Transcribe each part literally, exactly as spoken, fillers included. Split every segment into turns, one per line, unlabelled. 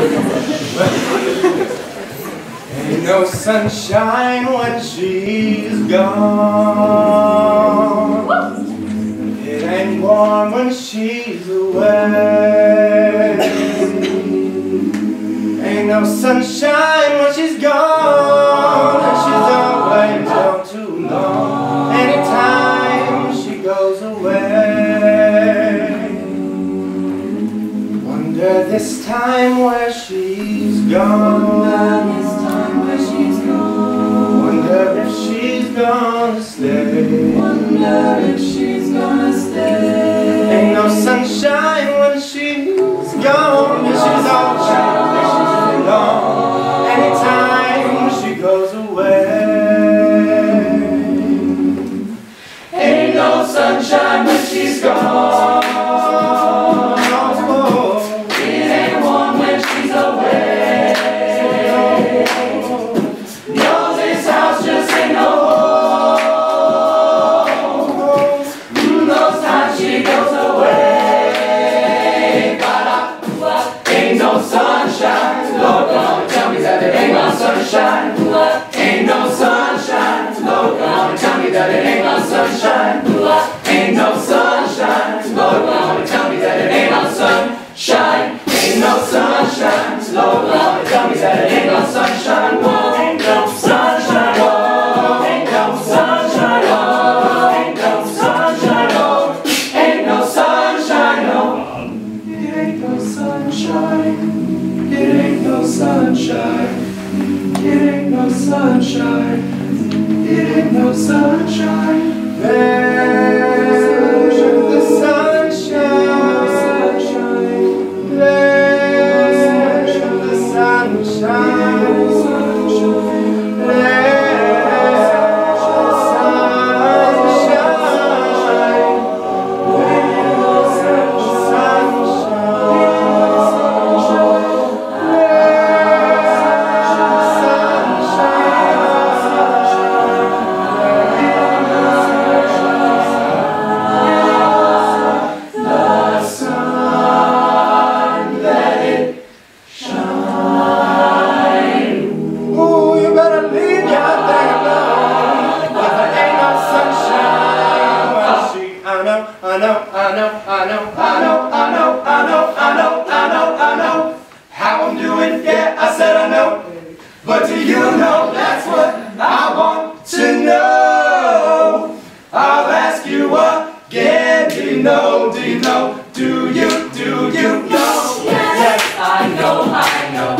Ain't no sunshine when she's gone. It ain't warm when she's away. Ain't no sunshine when she's gone, and she don't wait till too long. Anytime she goes away, wonder this time where she's gone. Wonder if she's gonna stay.
Wonder if she's gonna stay.
Ain't no sunshine when she's gone, and she's all shine, and she's alone. Anytime she goes away,
Ain't no sunshine when she's gone. It ain't warm when she's away. No, this house just ain't no home. Those times she goes away. Ain't no sunshine. Lord, come on and tell me that it ain't no sunshine. Ain't no sunshine. Lord, come on and tell me that it ain't no sunshine. Ain't no sunshine. Lord, come on and tell me that it ain't no sunshine. Ain't no sunshine. Lord, come on and tell me that it ain't no sunshine. Whoa, ain't no sunshine. Whoa, ain't no sunshine. Whoa, ain't no sunshine. Whoa, ain't no sunshine. No, it ain't no sunshine. It ain't no sunshine. It ain't no sunshine. It ain't no sunshine.
there's the sunshine. There's the sunshine. I know, I know, I know, I know, I know, I know, I know, I know, I know, I know how I'm doing, yeah, I said I know. But do you know that's what I want to know? I'll ask you again, do you know, do you know, do you, do you know?
Yes, I know, I know.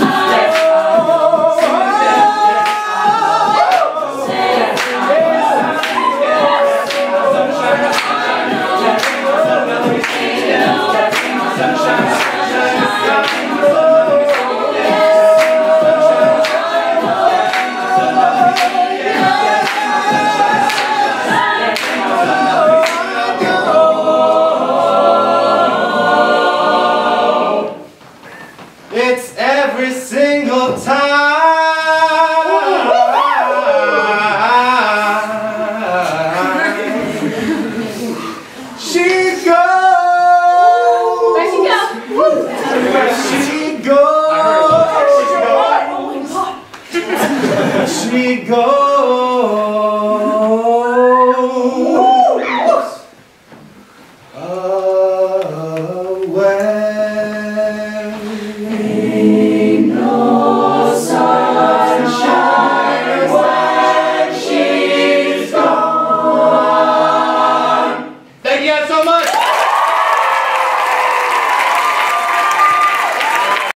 It's every single time she goes.
Where'd she go?
Where she goes.
Oh my God.
She goes.